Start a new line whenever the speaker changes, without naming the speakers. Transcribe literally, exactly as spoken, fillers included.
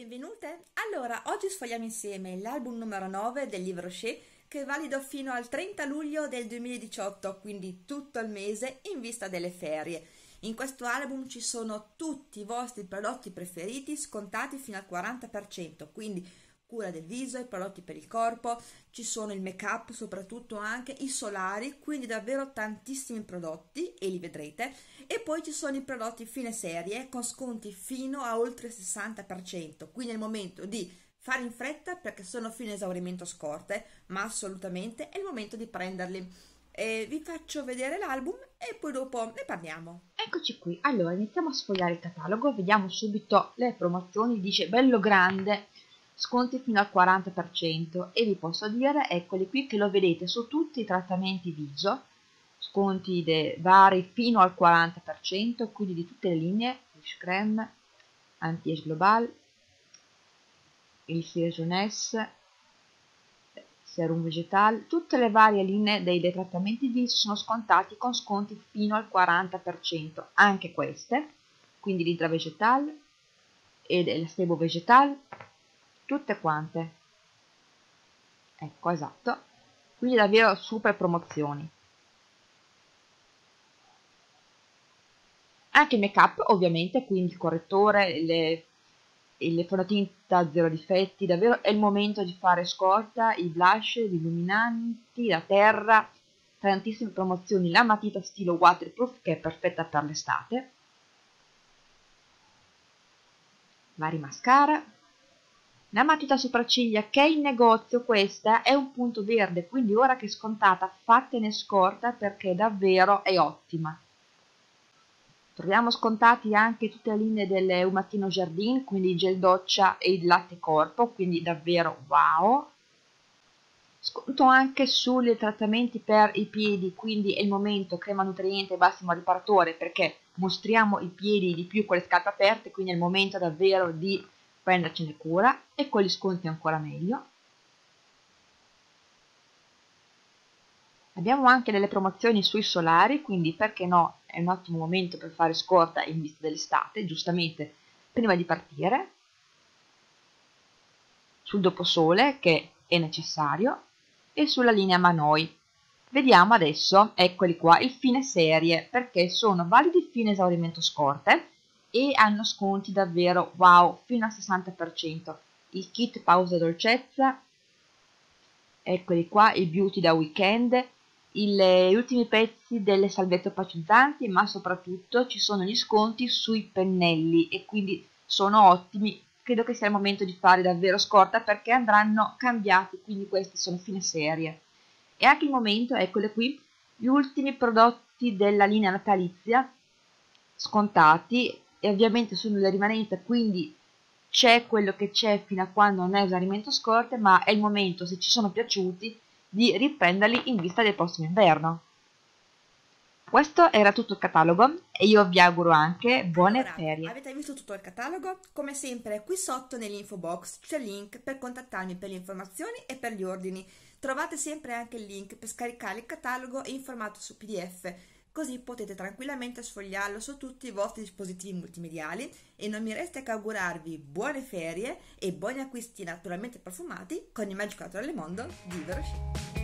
benvenute! Allora, oggi sfogliamo insieme l'album numero nove del Livre Rocher, che è valido fino al trenta luglio del duemiladiciotto, quindi tutto il mese in vista delle ferie. In questo album ci sono tutti i vostri prodotti preferiti scontati fino al quaranta per cento, quindi cura del viso, i prodotti per il corpo, ci sono il make up, soprattutto anche i solari, quindi davvero tantissimi prodotti e li vedrete. E poi ci sono i prodotti fine serie con sconti fino a oltre il sessanta per cento, quindi è il momento di fare in fretta perché sono fino a esaurimento scorte, ma assolutamente è il momento di prenderli. E vi faccio vedere l'album e poi dopo ne parliamo.
Eccoci qui, allora iniziamo a sfogliare il catalogo, vediamo subito le promozioni, dice bello grande, sconti fino al quaranta per cento e vi posso dire, eccoli qui, che lo vedete su tutti i trattamenti viso, sconti vari fino al quaranta per cento, quindi di tutte le linee, Fish Creme, Anti-Age Global, il Cire Jeunesse, Serum Vegetal, tutte le varie linee dei, dei trattamenti viso sono scontati con sconti fino al quaranta per cento, anche queste, quindi l'Hydra Vegetal e il Sebo Vegetal, tutte quante, ecco, esatto, quindi davvero super promozioni. Anche il make up ovviamente, quindi il correttore, le, le fondotinta zero difetti, davvero è il momento di fare scorta, i blush, gli illuminanti, la terra, tantissime promozioni, la matita stilo waterproof che è perfetta per l'estate, vari mascara, la matita sopracciglia che è in negozio, questa è un punto verde, quindi ora che è scontata fatene scorta perché davvero è ottima. Troviamo scontati anche tutte le linee delle Un Mattino Jardin, quindi il gel doccia e il latte corpo, quindi davvero wow. Sconto anche sui trattamenti per i piedi, quindi è il momento crema nutriente e massimo riparatore perché mostriamo i piedi di più con le scarpe aperte, quindi è il momento davvero di prendercene cura, e con gli sconti ancora meglio. Abbiamo anche delle promozioni sui solari, quindi perché no, è un ottimo momento per fare scorta in vista dell'estate, giustamente prima di partire, sul doposole che è necessario e sulla linea Manoi. Vediamo adesso, eccoli qua, il fine serie, perché sono validi fino a esaurimento scorte e hanno sconti davvero wow, fino al sessanta per cento. Il kit pausa dolcezza, eccoli qua, il beauty da weekend, il, gli ultimi pezzi delle salvette opacizzanti, ma soprattutto ci sono gli sconti sui pennelli e quindi sono ottimi. Credo che sia il momento di fare davvero scorta perché andranno cambiati, quindi questi sono fine serie. E anche il momento, eccole qui, gli ultimi prodotti della linea natalizia scontati e ovviamente sono le rimanenti, quindi c'è quello che c'è fino a quando non è esaurimento scorte, ma è il momento, se ci sono piaciuti, di riprenderli in vista del prossimo inverno. Questo era tutto il catalogo e io vi auguro anche buone
Allora,
ferie.
avete visto tutto il catalogo? Come sempre qui sotto nell'info box c'è il link per contattarmi per le informazioni e per gli ordini. Trovate sempre anche il link per scaricare il catalogo in formato su P D F, così potete tranquillamente sfogliarlo su tutti i vostri dispositivi multimediali e non mi resta che augurarvi buone ferie e buoni acquisti naturalmente profumati con il Magico Naturale Mondo di Livre Rocher.